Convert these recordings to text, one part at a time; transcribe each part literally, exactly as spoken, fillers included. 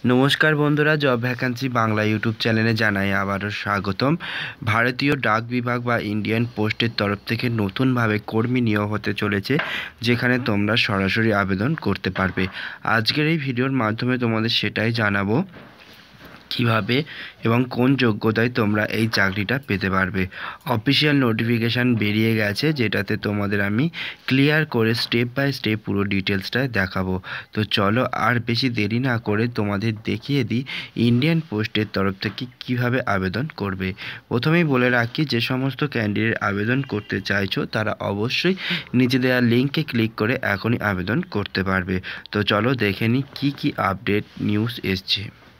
নমস্কার বন্ধুরা, job vacancy Bangla YouTube চ্যানেলে জানাই আবারও স্বাগতম। ভারতীয় ডাক বিভাগ বা ইন্ডিয়ান পোস্টের তরফ থেকে নতুনভাবে কর্মী নিয়োগ হতে চলেছে, যেখানে তোমরা সরাসরি আবেদন করতে পারবে। আজকের এই ভিডিওর মাধ্যমে তোমাদের সেটাই জানাবো কিভাবে এবং কোন যোগ্যতায় তোমরা এই চাকরিটা পেতে পারবে। অফিসিয়াল নোটিফিকেশান বেরিয়ে গেছে, যেটাতে তোমাদের আমি ক্লিয়ার করে স্টেপ বাই স্টেপ পুরো ডিটেলসটা দেখাবো। তো চলো আর বেশি দেরি না করে তোমাদের দেখিয়ে দিই ইন্ডিয়ান পোস্টের তরফ থেকে কিভাবে আবেদন করবে। প্রথমেই বলে রাখি, যে সমস্ত ক্যান্ডিডেট আবেদন করতে চাইছো তারা অবশ্যই নিচে দেওয়া লিঙ্কে ক্লিক করে এখনই আবেদন করতে পারবে। তো চলো দেখে নিই কী কী আপডেট নিউজ এসছে।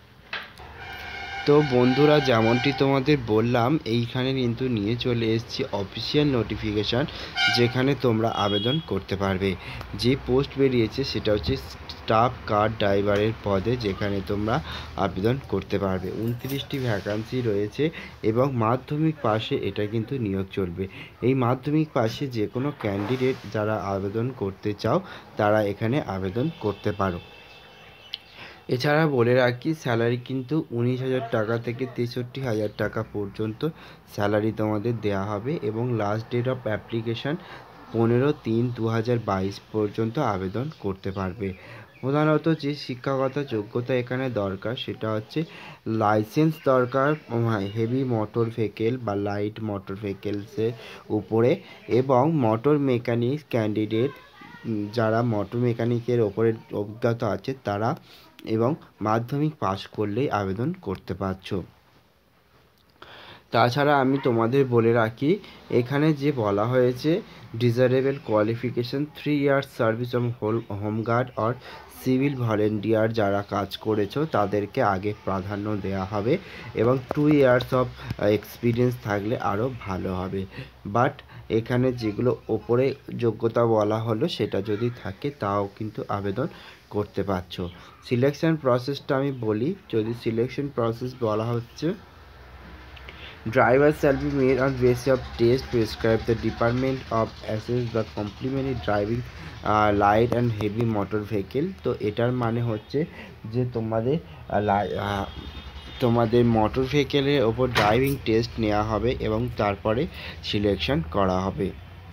তো বন্ধুরা, যেমনটি তোমাদের বললাম, এইখানে কিন্তু নিয়ে চলে এসেছি অফিসিয়াল নোটিফিকেশান, যেখানে তোমরা আবেদন করতে পারবে। যে পোস্ট বেরিয়েছে সেটা হচ্ছে স্টাফ কার ড্রাইভারের পদে, যেখানে তোমরা আবেদন করতে পারবে। উনত্রিশটি ভ্যাকান্সি রয়েছে এবং মাধ্যমিক পাশে এটা কিন্তু নিয়োগ চলবে। এই মাধ্যমিক পাশে যে কোনো ক্যান্ডিডেট যারা আবেদন করতে চাও তারা এখানে আবেদন করতে পারো। এছাড়া বলে রাখি, স্যালারি কিন্তু উনিশ হাজার টাকা থেকে তেষট্টি হাজার টাকা পর্যন্ত স্যালারি তোমাদের দেওয়া হবে এবং লাস্ট ডেট অফ অ্যাপ্লিকেশান পনেরো তিন দু হাজার বাইশ পর্যন্ত আবেদন করতে পারবে। প্রধানত যে শিক্ষাগত যোগ্যতা এখানে দরকার সেটা হচ্ছে লাইসেন্স দরকার হেভি মোটর ভেহিকেল বা লাইট মোটর ভেহিকেলসের উপরে, এবং মোটর মেকানিক ক্যান্ডিডেট যারা মোটর মেকানিকের ওপরে অভিজ্ঞতা আছে তারা, এবং মাধ্যমিক পাস করলেই আবেদন করতে পারছো। তাছাড়া আমি তোমাদের বলে রাখি, এখানে যে বলা হয়েছে desirable qualification three years service of whole home guard or civil volunteer যারা কাজ করেছো তাদেরকে আগে প্রাধান্য দেওয়া হবে, এবং টু ইয়ার্স অফ এক্সপিরিয়েন্স থাকলে আরও ভালো হবে। বাট এখানে যেগুলো ওপরে যোগ্যতা বলা হলো সেটা যদি থাকে তাও কিন্তু আবেদন করতে পারছো। সিলেকশন প্রসেসটা আমি বলি, যদি সিলেকশন প্রসেস বলা হচ্ছে, drivers shall be made on basis of test prescribed the department of assess the complementary driving uh, light and heavy motor vehicle। তো এটার মানে হচ্ছে যে তোমাদের তোমাদের মোটর ভেহিকেলের ওপর ড্রাইভিং টেস্ট নেওয়া হবে এবং তারপরে সিলেকশন করা হবে।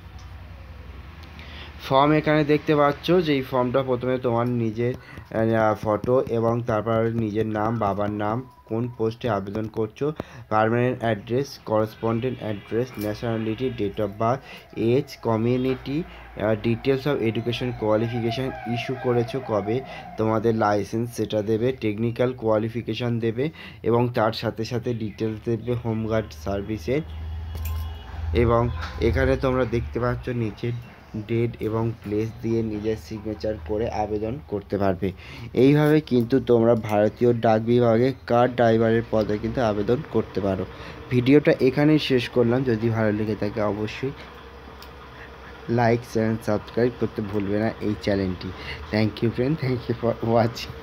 ফর্ম এখানে দেখতে পাচ্ছ, যে এই ফর্মটা প্রথমে তোমার নিজের ফটো এবং তারপর নিজের নাম, বাবার নাম, কোন পোস্টে আবেদন করছো, permanent address, correspondent address, nationality, date of birth, age, community, details of education qualification, issue করেছো কবে, তোমাদের লাইসেন্স সেটা দেবে, টেকনিক্যাল কোয়ালিফিকেশান দেবে এবং তার সাথে সাথে ডিটেলস দেবে হোমগার্ড সার্ভিসের। এবং এখানে তোমরা দেখতে পাচ্ছ নিচে ডেট এবং প্লেস দিয়ে নিজের সিগনেচার করে আবেদন করতে পারবে। এইভাবে কিন্তু তোমরা ভারতীয় ডাক বিভাগে কার ড্রাইভারের পদে কিন্তু আবেদন করতে পারো। ভিডিওটা এখানেই শেষ করলাম। যদি ভালো লেগে থাকে অবশ্যই লাইক চ্যানেল সাবস্ক্রাইব করতে ভুলবে না এই চ্যানেলটি। Thank you friend, thank you for watching.